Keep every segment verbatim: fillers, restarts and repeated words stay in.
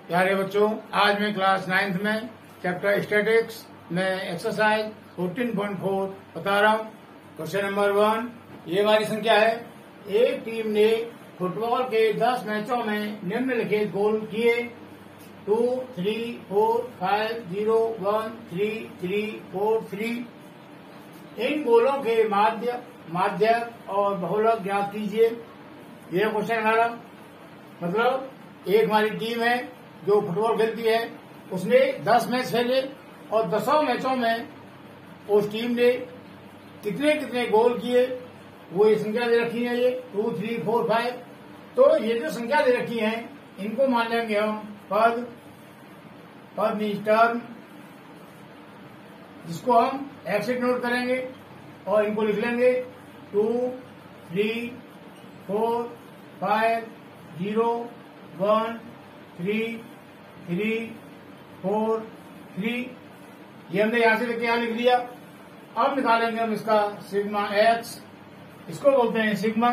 प्यारे बच्चों, आज मैं क्लास नाइन्थ में चैप्टर स्टैटिक्स में एक्सरसाइज फोर्टीन पॉइंट फोर बता रहा हूँ। क्वेश्चन नंबर वन, ये हमारी संख्या है। एक टीम ने फुटबॉल के दस मैचों में निम्नलिखित गोल किए: two three four five zero one three three four three. इन गोलों के माध्य माध्यक और बहुलक ज्ञात कीजिए। यह क्वेश्चन हमारा मतलब एक हमारी टीम है जो फुटबॉल खेलती है, उसने दस मैच खेले और दसों मैचों में उस टीम ने कितने कितने गोल किए, वो ये संख्या दे रखी है। ये टू थ्री फोर फाइव। तो ये जो संख्या दे रखी है इनको मान लेंगे हम पद। पद मीन्स टर्म, जिसको हम एक्स से नोट करेंगे और इनको लिख लेंगे two three four five zero one three three four three. ये हमने यहां से लेके यहां लिख दिया। अब निकालेंगे हम इसका सिग्मा एक्स, इसको बोलते हैं सिग्मा।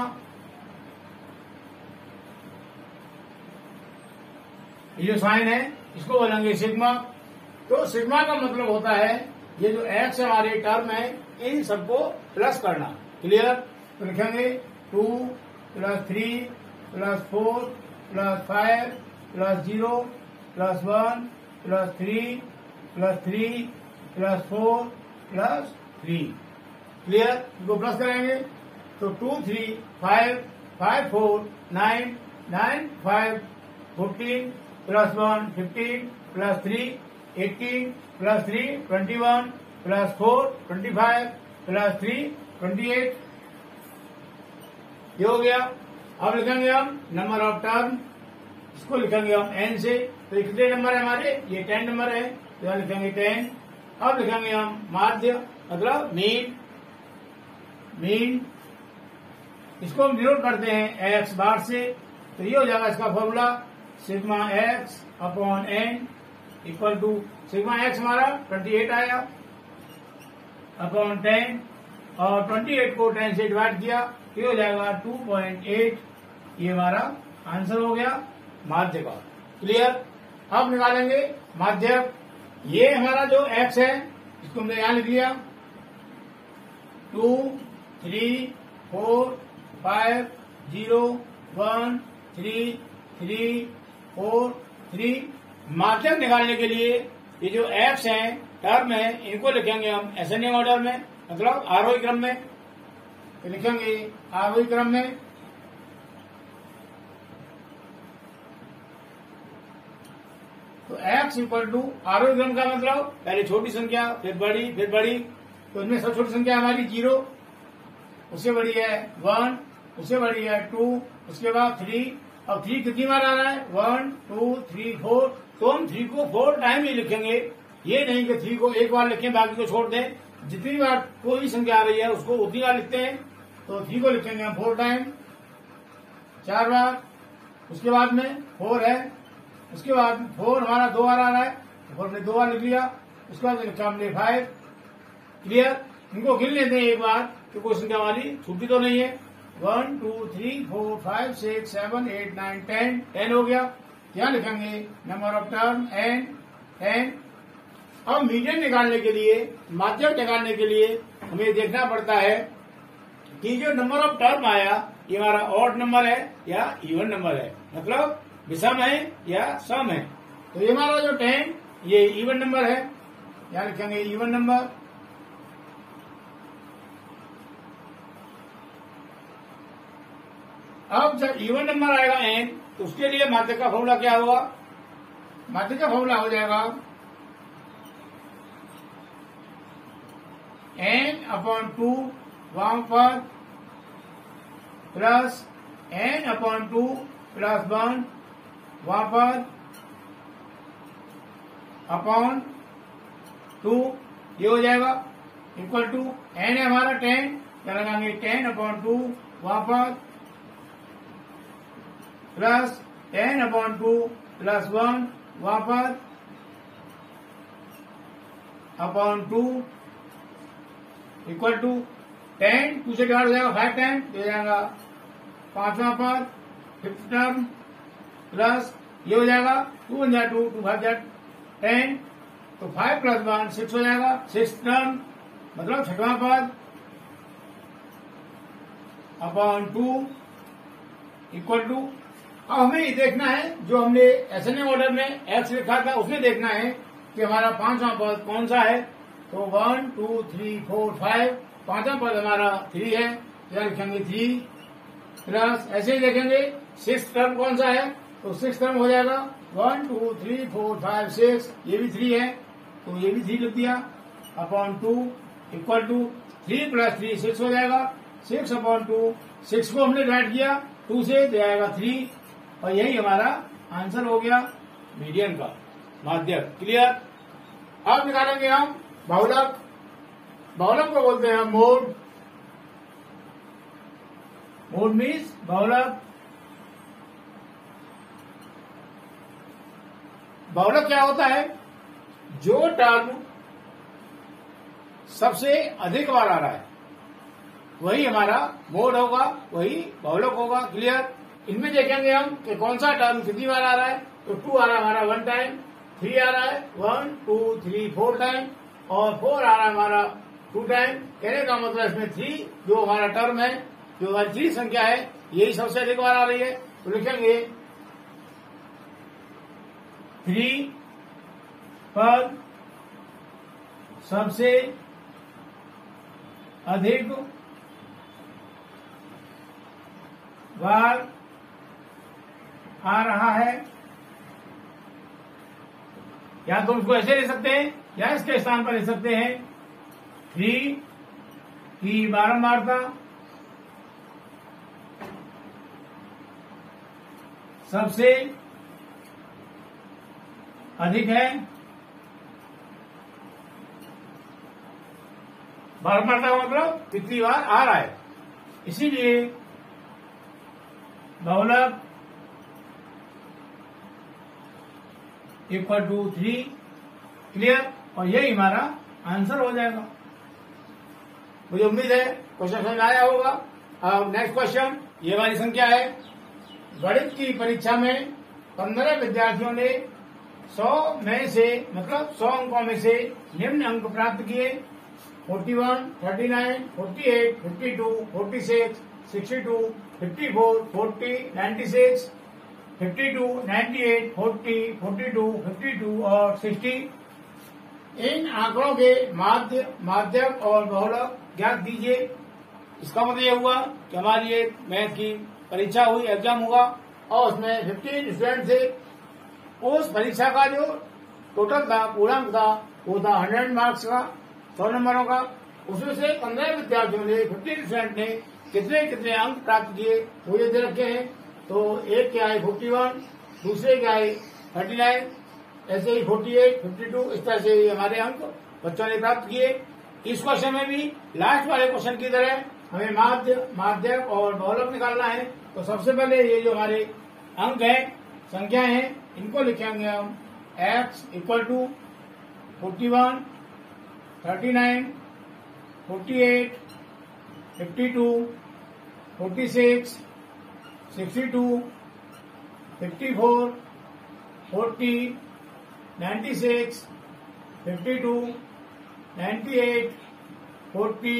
ये जो साइन है इसको बोलेंगे सिग्मा। तो सिग्मा का मतलब होता है ये जो एक्स हमारे टर्म है इन सबको प्लस करना। क्लियर? तो लिखेंगे two plus three plus four plus five plus zero plus one plus three plus three plus four plus three. Clear? इनको प्लस करेंगे तो two three five five four nine nine five fourteen plus one fifteen plus three eighteen plus three twenty one plus four twenty five plus three twenty eight. ये हो गया। अब लिखेंगे हम number of term, इसको लिखेंगे हम एन से। तो कितने नंबर है हमारे? ये टेन नंबर है, तो यहाँ लिखेंगे टेन। अब लिखेंगे हम माध्य मतलब मीन। मीन इसको हम डिनोट करते हैं एक्स बार से। तो ये हो जाएगा इसका formula sigma x upon n equal to sigma x हमारा ट्वेंटी एट आया अपॉन टेन, और ट्वेंटी एट को टेन से डिवाइड किया, ये हो जाएगा टू पॉइंट एट। ये हमारा आंसर हो गया माध्य का। क्लियर? अब निकालेंगे माध्यक। ये हमारा जो एक्स है इसको हमने यहां लिख लिया two three four five zero one three three four three. माध्यक निकालने के लिए ये जो एक्स है टर्म है इनको लिखेंगे हम एसेंडिंग ऑर्डर में, मतलब आरोही क्रम में। तो लिखेंगे आरोही क्रम में। तो x इक्वल टू आरोही क्रम का मतलब पहले छोटी संख्या फिर बड़ी फिर बड़ी। तो इसमें सबसे छोटी संख्या हमारी जीरो, उससे बड़ी है वन, उससे बड़ी है टू, उसके बाद थ्री। अब थ्री कितनी बार आ रहा है? One two three four. तो हम थ्री को फोर टाइम ही लिखेंगे, ये नहीं कि थ्री को एक बार लिखें बाकी को छोड़ दें। जितनी बार कोई संख्या आ रही है उसको उतनी बार लिखते हैं। तो थ्री को लिखेंगे हम फोर टाइम, चार बार। उसके बाद में फोर है, उसके बाद फोर हमारा दो बार आ रहा है, तो फोर ने दो बार लिख लिया। उसके बाद लिखा हमने फाइव। क्लियर? इनको गिन लेते हैं एक बार कि कोई संख्या हमारी छूटी तो नहीं है। One two three four five six seven eight nine ten. Ten हो गया। क्या लिखेंगे? Number of term n ten. अब मीडियन निकालने के लिए, माध्यक निकालने के लिए हमें देखना पड़ता है कि जो नंबर ऑफ टर्म आया ये हमारा ऑड नंबर है या इवन नंबर है, मतलब विषम है या सम है। तो ये हमारा जो टेन ये इवन नंबर है, यहाँ लिखेंगे इवन नंबर। अब जब इवन नंबर आएगा एन तो उसके लिए माध्य का फॉर्मूला क्या होगा? माध्य का फॉर्मूला हो जाएगा एन अपॉन टू वाम पर plus n upon two plus one वहां पर अपॉन टू। ये हो जाएगा इक्वल टू एन है हमारा टेन, क्या लगाएंगे? टेन अपॉन टू वहां पर plus ten upon two plus one वहां पर upon two equal to ten two से डिवाइड हो जाएगा फाइव टाइम, हो जाएगा पांचवा पर फिफ्थ टर्म प्लस ये हो जाएगा टू वन जा टू, टू फाइव जा टेन, तो फाइव प्लस वन सिक्स हो जाएगा, सिक्स टर्म मतलब छठवां पद अपॉन टू इक्वल टू। अब हमें ये देखना है जो हमने एसेंडिंग ऑर्डर में एक्स लिखा था उसमें देखना है कि हमारा पांचवा पद कौन सा है। तो one two three four five, पांचवा पद हमारा थ्री है, या लिखेंगे थ्री प्लस, ऐसे ही देखेंगे सिक्स टर्म कौन सा है, तो सिक्स टर्म हो जाएगा one two three four five six, ये भी थ्री है तो ये भी थ्री लिख दिया, upon two equal to three plus three six हो जाएगा, सिक्स अपॉन टू, सिक्स को हमने डिवाइड किया टू से, दे आएगा थ्री, और यही हमारा आंसर हो गया मीडियन का, माध्यक। क्लियर। अब निकालेंगे हम बहुलक। बहुलक को बोलते हैं मोड। मोड मीन्स बहुलक। बहुलक क्या होता है, जो टर्म सबसे अधिक बार आ रहा है वही हमारा मोड होगा, वही बहुलक होगा। क्लियर। इनमें देखेंगे हम कि कौन सा टर्म कितनी बार आ रहा है, तो टू आ रहा है हमारा वन टाइम, थ्री आ रहा है one two three four time, और फोर आ रहा है हमारा टू टाइम। कहने का मतलब इसमें थ्री जो हमारा टर्म है, जो हमारी थ्री संख्या है, यही सबसे अधिक बार आ रही है। तो लिखेंगे थ्री पद सबसे अधिक बार आ रहा है, या तो उसको ऐसे ले सकते हैं या इसके स्थान पर ले सकते हैं थ्री की बारंबारता सबसे अधिक है। बारंबारता का मतलब कितनी बार आ रहा है, इसीलिए बहुलक इक्वल टू थ्री। क्लियर। और यही हमारा आंसर हो जाएगा। मुझे उम्मीद है क्वेश्चन समझ आया होगा। अब नेक्स्ट क्वेश्चन, ये वाली संख्या है। गणित की परीक्षा में पंद्रह विद्यार्थियों ने सौ में से मतलब सौ अंकों में से निम्न अंक प्राप्त किए forty one, thirty nine, forty eight, fifty two, forty six, sixty two, fifty four, forty, ninety six, fifty two, ninety eight, forty, forty two, fifty two और सिक्सटी। इन आंकड़ों के माध्य माध्यक और बहुलक ज्ञात दीजिए। इसका मतलब यह हुआ कि हमारी एक मैथ की परीक्षा हुई, एग्जाम हुआ, और उसमें फिफ्टीन स्टूडेंट थे। उस परीक्षा का जो टोटल था, पूर्णांक था, वो था हंड्रेड मार्क्स का, सौ नंबरों का। उसमें से पंद्रह विद्यार्थियों ने, फिफ्टीन स्टूडेंट ने कितने कितने अंक प्राप्त किए वो ये दे रखे हैं। तो एक के आए फोर्टी वन, दूसरे के आए थर्टी नाइन, ऐसे ही फोर्टी एट, फिफ्टी टू, इस तरह से हमारे अंक बच्चों ने प्राप्त किए। इस क्वेश्चन में भी लास्ट वाले क्वेश्चन की तरह हमें माध्य माध्यक और बहुलक निकालना है। तो सबसे पहले ये जो हमारे अंक है, संख्याएं हैं, इनको लिखेंगे हम x equal to forty one, thirty nine, forty eight, fifty two, forty six, sixty two, fifty four, forty, ninety six, fifty two, ninety eight, forty,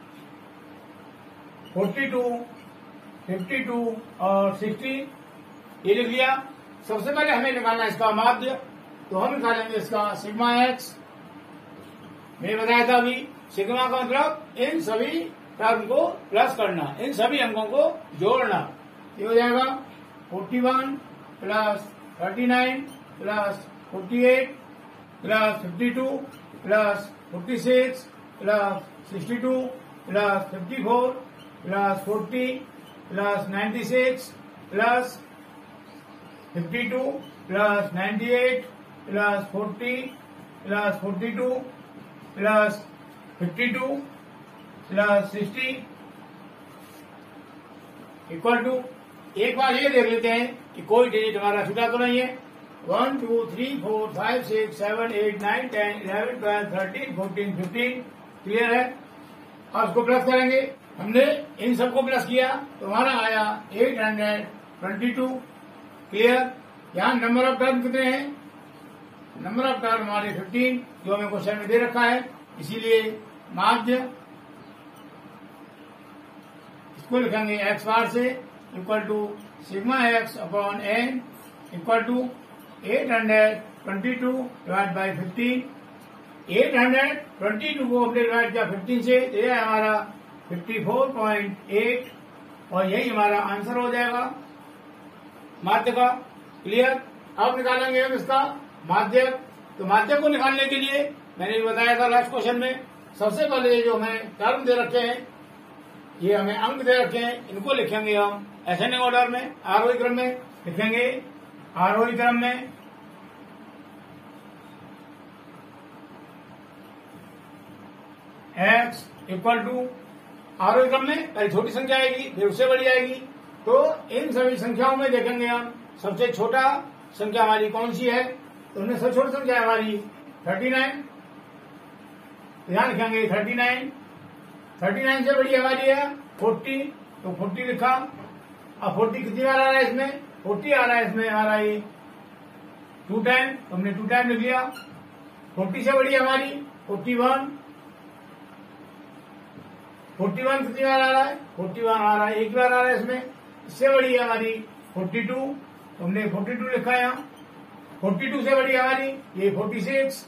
forty two, fifty two और सिक्सटी, ये लिख लिया। सबसे पहले हमें निकालना है इसका माध्य। तो हम निकालेंगे इसका सिग्मा एक्स। मैंने बताया था अभी, सिग्मा का मतलब इन सभी टर्म को प्लस करना, इन सभी अंकों को जोड़ना। ये हो जाएगा forty one plus thirty nine plus forty eight plus fifty two plus forty six plus sixty two plus fifty four plus forty plus ninety six plus fifty two plus ninety eight plus forty plus forty two plus fifty two plus sixty equal to. एक बार ये देख लेते हैं कि कोई digit हमारा छूटा तो नहीं है। One two three four five six seven eight nine ten eleven twelve thirteen fourteen fifteen. Clear है। अब इसको प्लस करेंगे। हमने इन सबको प्लस किया तो हमारा आया eight hundred twenty two. Clear. यहाँ नंबर ऑफ टर्म कितने हैं? नंबर ऑफ टर्म हमारे फिफ्टीन, जो हमें क्वेश्चन में दे रखा है। इसीलिए माध्य इसको लिखेंगे एक्स बार से equal to sigma x upon n equal to eight hundred twenty two divide by fifteen. Eight hundred twenty two को हमने डिवाइड किया फिफ्टीन से, तो यह हमारा फिफ्टी फोर पॉइंट एट और यही हमारा आंसर हो जाएगा माध्य का। क्लियर? अब निकालेंगे हम इसका माध्य। तो माध्य को निकालने के लिए मैंने भी बताया था लास्ट क्वेश्चन में, सबसे पहले ये जो हमें टर्म दे रखे हैं, ये हमें अंक दे रखे हैं, इनको लिखेंगे हम असेंडिंग ऑर्डर में, आरोही क्रम में लिखेंगे। आरोही क्रम में एक्स इक्वल टू, आरोही क्रम में पहले छोटी संख्या आएगी फिर उससे बड़ी आएगी। तो इन सभी संख्याओं में देखेंगे हम सबसे छोटा संख्या हमारी कौन सी है, तो उनमें सबसे छोटी संख्या हमारी थर्टी नाइन। ध्यान लिखेंगे थर्टी नाइन। थर्टी नाइन से बड़ी हमारी है फोर्टी, तो फोर्टी लिखा। अब फोर्टी कितनी बार आ रहा है इसमें? फोर्टी आ रहा है इसमें हमारा ये टू टाइम, तो हमने टू टाइम लिख लिया। फोर्टी से बड़ी हमारी फोर्टी वन। फोर्टी वन कितनी बार आ रहा है? फोर्टी वन आ रहा है, एक बार आ रहा है इसमें। इससे बड़ी है हमारी फोर्टी टू, तो हमने फोर्टी टू लिखा है यहाँ। फोर्टी टू से बड़ी हमारी ये फोर्टी सिक्स।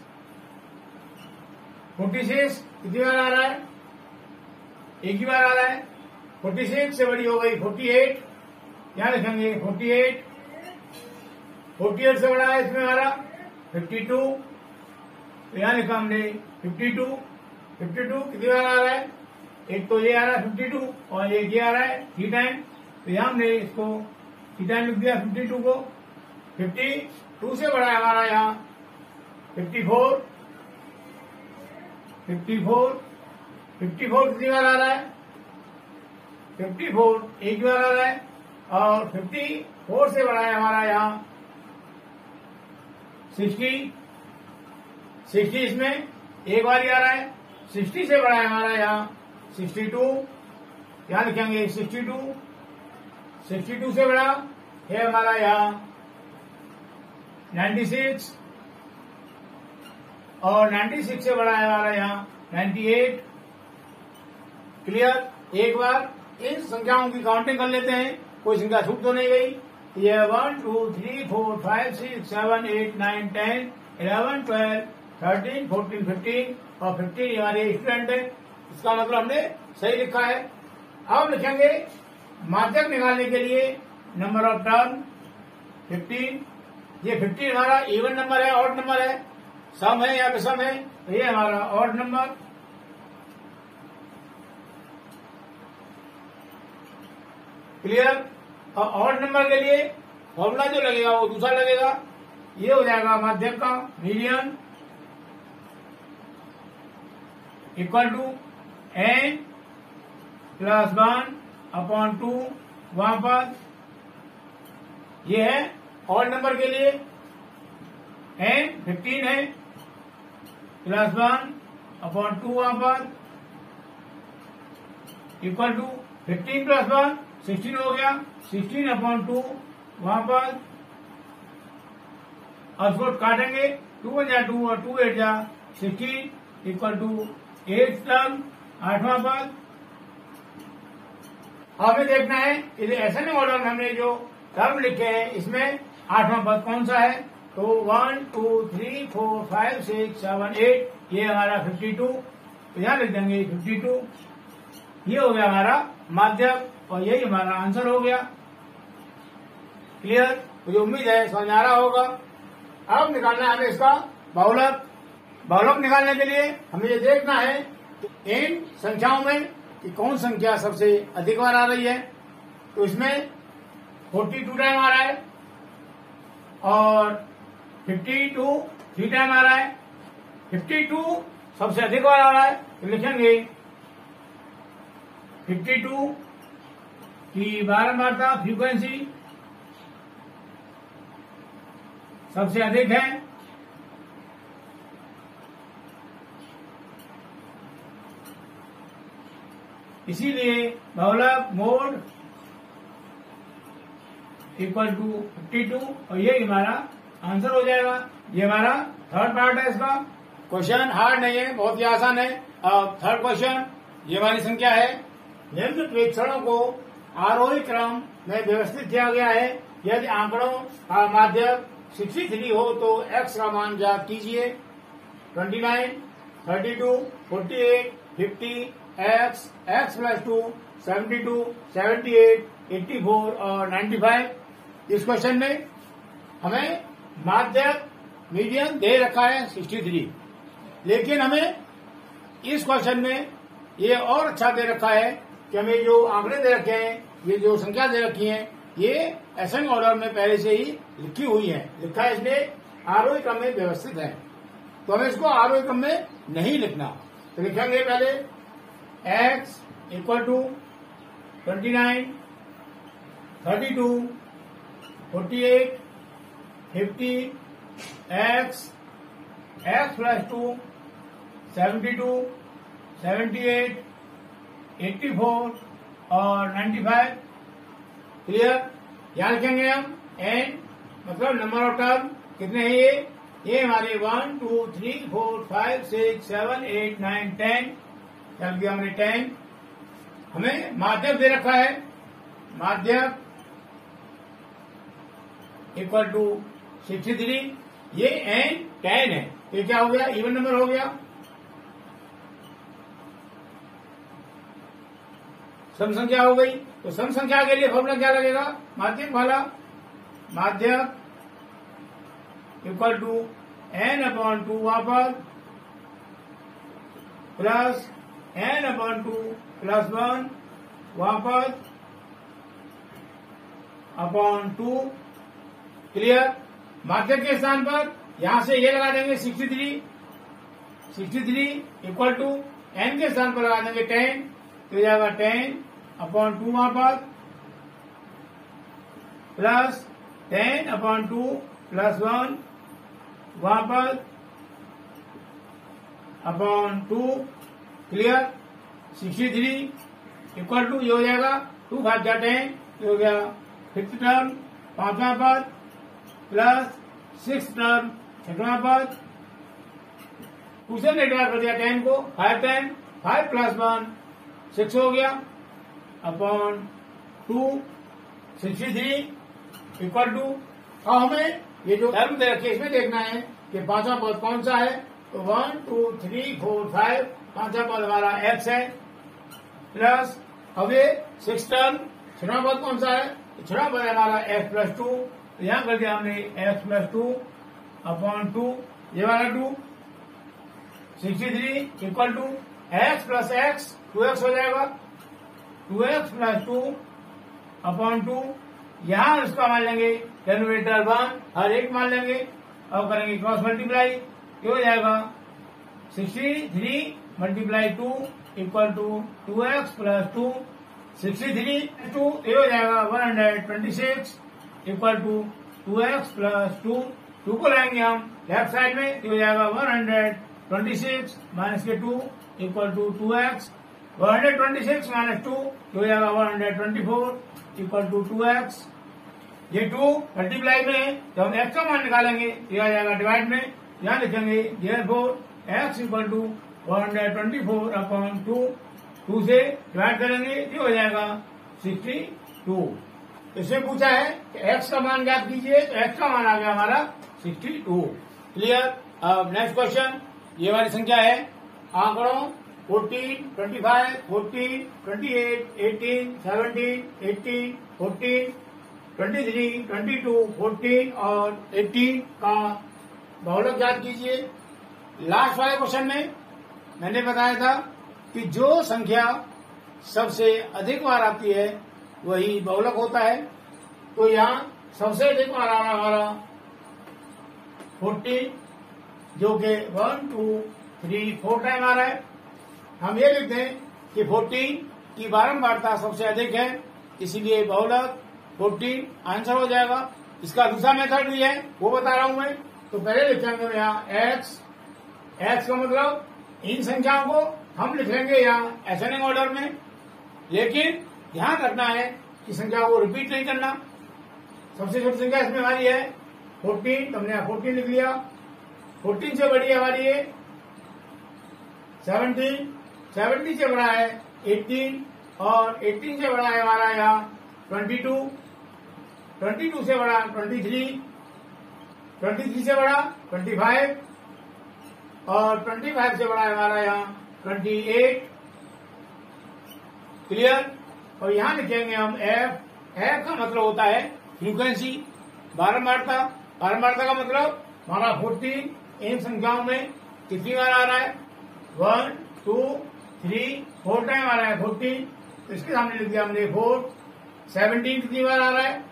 फोर्टी सिक्स कितनी बार आ रहा है? एक ही बार आ रहा है। फोर्टी सिक्स से बड़ी हो गई फोर्टी एट, यहाँ लिखेंगे फोर्टी एट। फोर्टी एट से बड़ा है इसमें हमारा फिफ्टी टू, तो यहाँ लिखा हमने फिफ्टी टू। फिफ्टी टू कितनी बार आ रहा है? एक तो ये आ रहा है फिफ्टी टू और एक ये आ रहा है थ्री टाइम, तो यहाँ हमने इसको थ्री टाइम लिख दिया फिफ्टी टू को। फिफ्टी टू से बड़ा है हमारा यहाँ fifty four. Fifty four fifty four कितनी बार आ रहा है? फिफ्टी फोर एक बार आ रहा है। और फिफ्टी फोर से बड़ा है हमारा यहाँ सिक्सटी। सिक्सटी इसमें एक बार ही आ रहा है। सिक्सटी से बड़ा है हमारा यहाँ सिक्सटी टू, यहाँ लिखेंगे सिक्सटी टू। सिक्सटी टू से बड़ा है हमारा यहाँ नाइन्टी सिक्स और नाइन्टी सिक्स से बड़ा है हमारा यहाँ नाइन्टी एट। क्लियर? एक बार इन संख्याओं की काउंटिंग कर लेते हैं, कोई संख्या छूट तो नहीं गई। ये one two three four five six seven eight nine ten eleven twelve thirteen fourteen fifteen और फिफ्टीन हमारे स्टूडेंट है। इसका मतलब हमने सही लिखा है। अब लिखेंगे माध्यक निकालने के लिए नंबर ऑफ टर्म फिफ्टीन। ये फिफ्टीन हमारा इवन नंबर है, ऑड नंबर है, सम है या विषम है, तो ये हमारा ऑड नंबर। क्लियर? और ऑड नंबर के लिए फॉर्मूला जो लगेगा वो दूसरा लगेगा। ये हो जाएगा माध्यक का median equal to n plus one upon two. वहां पर ये है ऑड नंबर के लिए एन फिफ्टीन है प्लस वन अपॉन टू, वहां पर equal to fifteen plus one sixteen हो गया, सिक्सटीन अपॉन टू वहां पर। और उसको काटेंगे, टू वन जा टू और टू एट जा sixteen equal to eight term आठवां पद। हमें देखना है कि ऐसे ऑर्डर में हमने जो टर्म लिखे हैं इसमें आठवां पद कौन सा है। तो one two three four five six seven eight, ये हमारा फिफ्टी टू, तो यहां लिख देंगे फिफ्टी टू। ये हो गया हमारा माध्यक और यही हमारा आंसर हो गया। क्लियर? मुझे उम्मीद है समझ आ रहा होगा। अब निकालना है हमें इसका बहुलक। बहुलक निकालने के लिए हमें ये देखना है इन संख्याओं में कि कौन संख्या सबसे अधिक बार आ रही है। तो इसमें फोर्टी टू टाइम आ रहा है और फिफ्टी टू थ्री टाइम आ रहा है। फिफ्टी टू सबसे अधिक बार आ रहा है, तो लिखेंगे फिफ्टी टू की बारंबारता फ्रीक्वेंसी सबसे अधिक है। इसीलिए बहुलक mode equal to fifty two और ये हमारा आंसर हो जाएगा। ये हमारा थर्ड पार्ट है इसका। क्वेश्चन हार्ड नहीं है, बहुत ही आसान है। अब थर्ड क्वेश्चन, ये हमारी संख्या है। निम्न प्रेक्षणों को आरोही क्रम में व्यवस्थित किया गया है। यदि आंकड़ों का माध्यक सिक्सटी थ्री हो तो एक्स का मान ज्ञात कीजिए। Twenty nine, thirty two, forty eight, fifty, x, x plus two, seventy two, seventy eight, eighty four और नाइन्टी फाइव। इस क्वेश्चन में हमें माध्यक मीडियन दे रखा है सिक्सटी थ्री, लेकिन हमें इस क्वेश्चन में ये और अच्छा दे रखा है कि हमें जो आंकड़े दे रखे हैं, ये जो संख्या दे रखी है, ये एसेंडिंग ऑर्डर में पहले से ही लिखी हुई है। लिखा है इसलिए आरोही क्रम में व्यवस्थित है, तो हमें इसको आरोही क्रम में नहीं लिखना। तो लिखेंगे पहले x equal to twenty nine, thirty two, forty eight, fifty, x, x plus two, seventy two, seventy eight, eighty four और नाइन्टी फाइव। क्लियर? यहाँ लिखेंगे हम एन मतलब नंबर ऑफ टर्म कितने हैं ये ये हमारे one two three four five six seven eight nine ten. चल दिया हमने टेन। हमें माध्यक दे रखा है, माध्यक इक्वल टू सिक्सटी थ्री। ये एन टेन है, ये क्या हो गया? इवन नंबर हो गया। सम संख्या हो गई। तो सम संख्या के लिए फॉर्मूला क्या लगेगा? माध्यक वाला, माध्यक equal to n upon two वहां पर plus n upon two plus one वहां पर अपॉन टू। क्लियर? माध्यक के स्थान पर यहां से ये लगा देंगे sixty three. Sixty three equal to n के स्थान पर लगा देंगे टेन, तो हो जाएगा टेन अपॉन टू वहां पर plus ten upon two plus one वहां पर upon two. Clear? Sixty three equal to ये हो जाएगा टू फाइव जा टेन, ये हो गया फिफ्थ टर्म पांचवा पद प्लस सिक्स टर्म छठवां पद। टू से डिवाइड कर दिया टेन को, five ten, five plus one six हो गया upon two. Sixty three equal to, और हमें ये जो टर्म दे रखी है इसमें देखना है कि पांचवा पद कौन सा है। तो one two three four five, पांचवा पद हमारा एक्स है प्लस अब ये सिक्स टर्म छठवां पद कौन सा है? छठवां पद हमारा एक्स प्लस टू। तो यहां कर दिया हमने x plus two upon two, ये वाला two. Sixty three equal to x plus x, two x हो जाएगा, two x plus two upon two. यहां उसका मान लेंगे डेनोमिनेटर वन, हर एक मान लेंगे और करेंगे क्रॉस मल्टीप्लाई, ये हो जाएगा sixty three multiply two equal to two x plus two. Sixty three two ये हो जाएगा one hundred twenty six equal to two x plus two. Two को लाएंगे हम लेफ्ट साइड में, ये हो जाएगा one hundred twenty six minus के two equal to two x. One hundred twenty six minus two ये हो जाएगा one hundred twenty four equal to two x. ये टू मल्टीप्लाई में है, तो हम एक्स का मान निकालेंगे, ये आ जाएगा डिवाइड में। यहाँ लिखेंगे therefore x equal to one hundred twenty four upon two. Two से डिवाइड करेंगे, ये हो जाएगा सिक्सटी टू। इसमें पूछा है कि एक्स का मान ज्ञात कीजिए, तो एक्स का मान आ गया हमारा सिक्सटी टू। क्लियर? अब नेक्स्ट क्वेश्चन, ये हमारी संख्या है आंकड़ों fourteen, twenty five, fourteen, twenty eight, eighteen, seventeen, eighteen, fourteen, twenty three, twenty two, fourteen और एटीन का बहुलक ज्ञात कीजिए। लास्ट वाले क्वेश्चन में मैंने बताया था कि जो संख्या सबसे अधिक बार आती है वही बहुलक होता है। तो यहाँ सबसे अधिक बार आ रहा हमारा फोर्टीन, जो कि one two three four time आ रहा है। हम ये लिखते हैं कि फोर्टीन की बारंबारता सबसे अधिक है, इसीलिए बहुलक फोर्टीन आंसर हो जाएगा। इसका दूसरा मेथड भी है, वो बता रहा हूं मैं। तो पहले लिखेंगे यहाँ एक्स, एक्स का मतलब इन संख्याओं को हम लिख लेंगे यहाँ एसेंडिंग ऑर्डर में, लेकिन ध्यान रखना है कि संख्या को रिपीट नहीं करना। सबसे छोटी संख्या इसमें हमारी है फोर्टीन, तो हमने फोर्टीन लिख लिया। फोर्टीन से बड़ी हमारी है सेवनटीन, सेवनटीन से बड़ा है एटीन, और एटीन से बड़ा है हमारा यहाँ ट्वेंटी टू, ट्वेंटी टू से बड़ा ट्वेंटी थ्री, ट्वेंटी थ्री से बड़ा ट्वेंटी फाइव, और ट्वेंटी फाइव से बड़ा है हमारा यहाँ ट्वेंटी एट। क्लियर। और यहाँ लिखेंगे हम एफ। एफ का मतलब होता है फ्रीक्वेंसी, बारंबारता। बारंबारता का मतलब हमारा फोर्टीन इन संख्याओं में कितनी बार आ रहा है, one two three four time आ रहा है फोर्टीन, तो इसके सामने लिख दिया हमने फोर। सेवनटीन कितनी बार आ रहा है,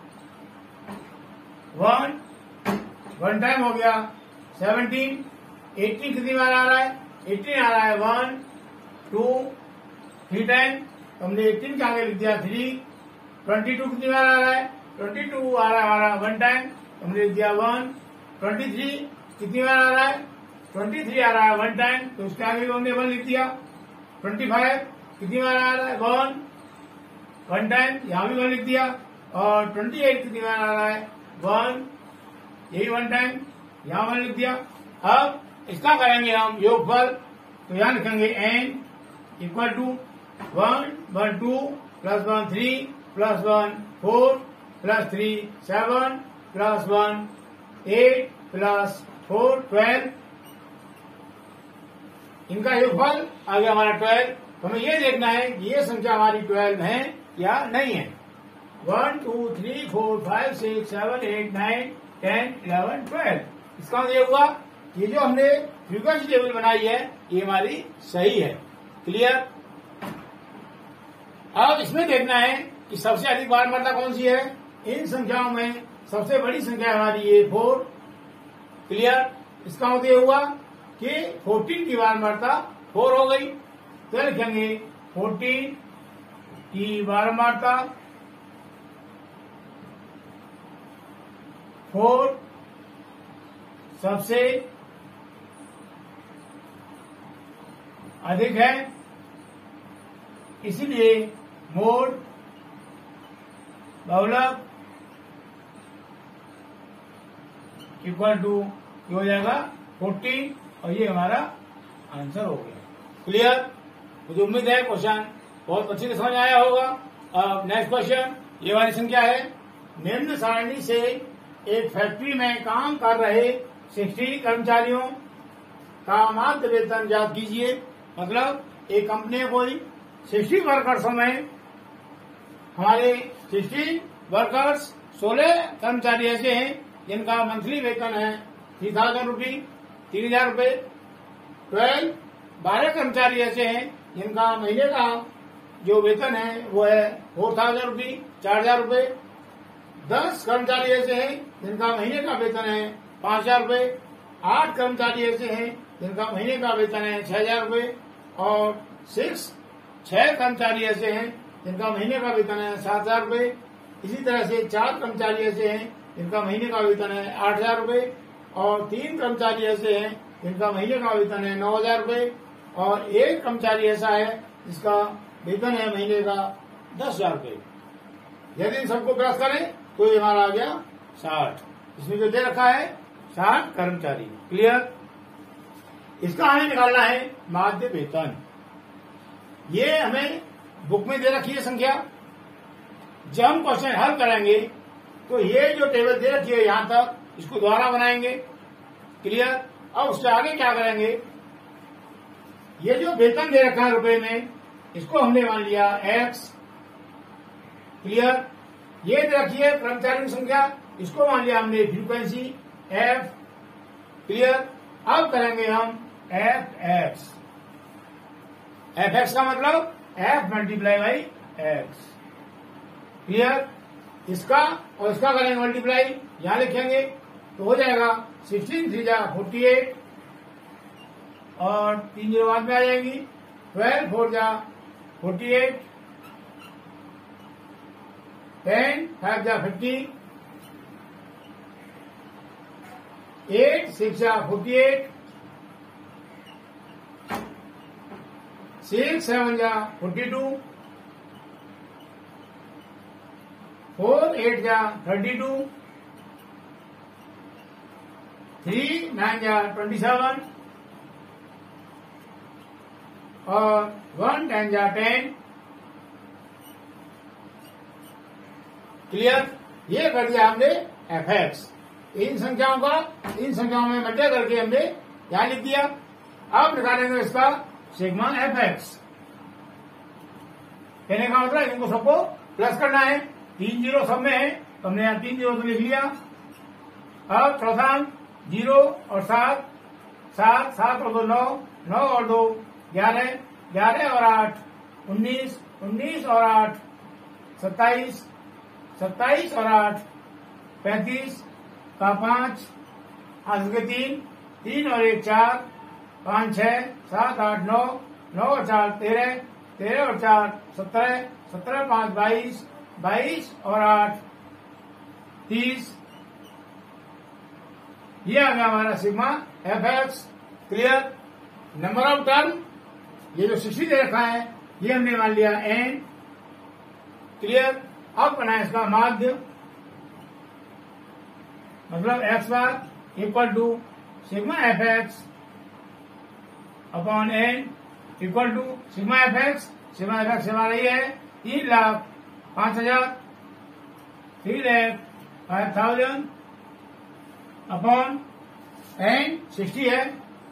वन वन टाइम हो गया सेवनटीन। एटीन कितनी बार आ रहा है, एटीन आ रहा है वन टू थ्री टाइम, तो हमने एटीन के आगे लिख दिया थ्री। ट्वेंटी टू कितनी बार आ रहा है, ट्वेंटी टू आ रहा है हमारा वन टाइम, तो हमने लिख दिया वन। ट्वेंटी थ्री कितनी बार आ रहा है, ट्वेंटी थ्री आ रहा है वन टाइम, तो उसके आगे भी हमने वन लिख दिया। ट्वेंटी फाइव कितनी बार आ रहा है, वन वन टाइम, यहाँ भी वन लिख दिया। और ट्वेंटी एट कितनी बार आ रहा है, वन, यही वन टाइम, यहाँ वन लिख दिया। अब इसका करेंगे हम योगफल, तो यहाँ लिखेंगे n equal to one one two plus one three plus one four plus three seven plus one eight plus four twelve. इनका योगफल आ गया हमारा ट्वेल्व। तो हमें ये देखना है कि ये संख्या हमारी ट्वेल्व है या नहीं है। One two three four five six seven eight nine ten eleven twelve. इसका मतलब ये हुआ ये जो हमने फ्रीक्वेंसी टेबल बनाई है ये हमारी सही है। क्लियर। अब इसमें देखना है कि सबसे अधिक बारंबारता कौन सी है। इन संख्याओं में सबसे बड़ी संख्या हमारी ये फोर। क्लियर। इसका मतलब ये हुआ कि फोर्टीन की बारंबारता फोर हो गई, तो लिखेंगे फोर्टीन की बारंबारता फोर सबसे अधिक है, इसलिए मोड बहुलक इक्वल टू हो जाएगा फोर्टीन, और ये हमारा आंसर हो गया। क्लियर। मुझे उम्मीद है क्वेश्चन बहुत अच्छे से समझ आया होगा। अब नेक्स्ट क्वेश्चन, ये वाली संख्या है, निम्न सारणी से एक फैक्ट्री में काम कर रहे सिक्सटी कर्मचारियों का मात्र वेतन ज्ञात कीजिए। मतलब एक कंपनी कोई सिक्सटी वर्कर्स में हमारे सिक्सटी वर्कर्स सोलह कर्मचारी ऐसे हैं जिनका मंथली वेतन है थ्री थाउजेंड रुपी तीन हजार रूपये। ट्वेल्व बारह कर्मचारी ऐसे हैं जिनका महीने का जो वेतन है वो है फोर थाउजेंड रुपी चार हजार रूपये। दस कर्मचारी ऐसे हैं जिनका महीने का वेतन है पांच हजार रूपये। आठ कर्मचारी ऐसे हैं जिनका महीने का वेतन है छह हजार रूपये। और सिक्स छह कर्मचारी ऐसे हैं जिनका महीने का वेतन है सात हजार रूपये। इसी तरह से चार कर्मचारी ऐसे हैं जिनका महीने का वेतन है आठ हजार रूपये। और तीन कर्मचारी ऐसे हैं जिनका महीने का वेतन है नौ हजार रूपये। और एक कर्मचारी ऐसा है जिसका वेतन है महीने का दस हजार रूपये। यदि इन सबको क्रॉस करें तो ये हमारा आ गया साठ। इसमें जो दे रखा है साठ कर्मचारी। क्लियर। इसका हमें निकालना है माध्य वेतन। ये हमें बुक में दे रखी है संख्या। जब हम क्वेश्चन हल करेंगे तो ये जो टेबल दे रखी है यहां तक इसको दोबारा बनाएंगे। क्लियर। अब उससे आगे क्या करेंगे, ये जो वेतन दे रखा है रुपए में इसको हमने मान लिया एक्स। क्लियर। ये दे रखी है कर्मचारी की संख्या, इसको मान लिया हमने फ्रीक्वेंसी एफ। क्लियर। अब करेंगे हम एफ एक्स। एफ एक्स का मतलब f multiply by x. Clear. इसका और इसका करेंगे मल्टीप्लाई, यहां लिखेंगे तो हो जाएगा सिक्सटीन थ्री जा फोर्टी एट और तीन जीरो बाद में आ जाएंगी। ट्वेल्व फोर जा फोर्टी एट, टेन फाइव जा फिफ्टी, एट सिक्स जा फोर्टी एट, सिक्स सेवन जा फोर्टी टू, फोर एट जा थर्टी टू, थ्री नाइन जा ट्वेंटी सेवन और वन टेन जा टेन। क्लियर? ये कर दिया हमने एफ एक्स। इन संख्याओं का इन संख्याओं में मल्टीप्लाई करके हमने यहां लिख दिया। अब निकालेंगे इसका सिग्मा एफ एक्स। कहने का मतलब इनको सबको प्लस करना है। तीन जीरो सब में है तो हमने यहां तीन जीरो तो लिख लिया। अब चौथा जीरो और सात, सात सात और दो नौ, नौ और दो ग्यारह, ग्यारह और आठ उन्नीस, उन्नीस और आठ सत्ताईस, सत्ताईस और आठ पैंतीस का पांच, आठ के तीन, तीन और एक चार, पांच छह, सात आठ नौ, नौ और चार तेरह, तेरह और चार सत्रह, सत्रह पांच बाईस, बाईस और आठ तीस। ये आ गया हमारा sigma f x. Clear? Number of term ये जो सिक्सटी दे रखा है ये हमने मान लिया एन। क्लियर? अब बनाए इसका माध्य, मतलब x bar equal to sigma f x upon n equal to sigma f x. Sigma f x हमारा ये है तीन लाख पांच हजार, three lakh five thousand upon n sixty है।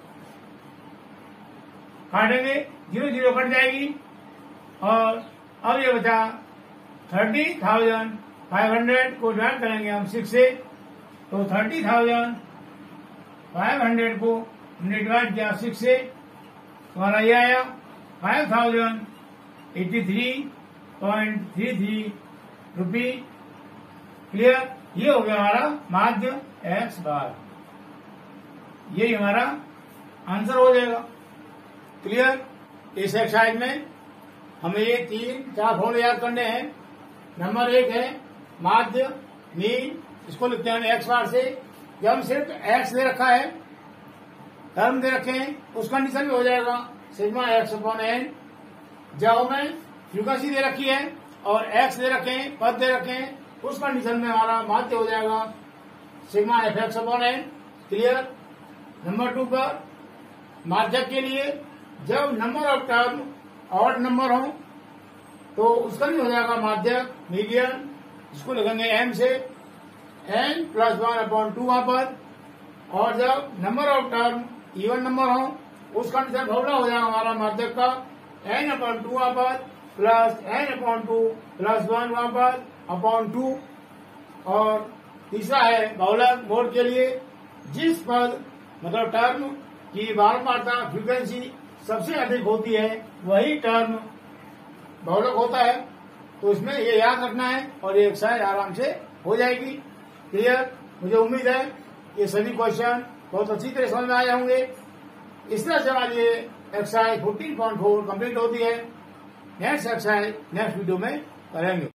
काटेंगे, जीरो जीरो कट जाएगी और अब ये बचा थर्टी थाउजेंड फाइव हंड्रेड को डिवाइड करेंगे हम सिक्स से, तो थर्टी थाउजेंड फाइव हंड्रेड को हमने डिवाइड किया सिक्स से, हमारा ये आया five thousand eighty three point three three rupee. Clear? ये हो गया हमारा माध्य एक्स बार। यही हमारा आंसर हो जाएगा। क्लियर? इस एक्सरसाइज में हमें ये तीन चार फॉर्मूले याद करने हैं। नंबर एक है माध्य मीन, इसको लिखते हैं एक्स बार से। जब हम सिर्फ एक्स दे रखा है, टर्म दे रखे हैं, उस कंडीशन में हो जाएगा सिग्मा एक्स अपॉन एन। जब हमें फ्रीक्वेंसी दे रखी है और एक्स दे रखे हैं, पद दे रखे हैं, उस कंडीशन में हमारा माध्य हो जाएगा sigma f x upon n. Clear? Number two पर माध्यक के लिए जब number of term odd number हो तो उसका भी हो जाएगा माध्यक मीडियन, जिसको लिखेंगे एम से, n plus one upon two वहां पर। और जब number of term even number हो उस कंडीशन फॉर्मूला हो जाएगा हमारा माध्यक का एन अपॉन टू वहां पर plus n upon two plus one वहां पर अपॉन टू। और तीसरा है बहुलक मोड के लिए, जिस पद मतलब टर्म की बारंबारता फ्रीक्वेंसी सबसे अधिक होती है वही टर्म बहुलक होता है। तो इसमें ये याद रखना है और ये एक्सरसाइज आराम से हो जाएगी। क्लियर? मुझे उम्मीद है ये सभी क्वेश्चन बहुत अच्छी तरह समझ में आए होंगे। इस तरह से हमारी ये exercise fourteen point four complete होती है। नेक्स्ट एक्सरसाइज नेक्स्ट वीडियो में करेंगे।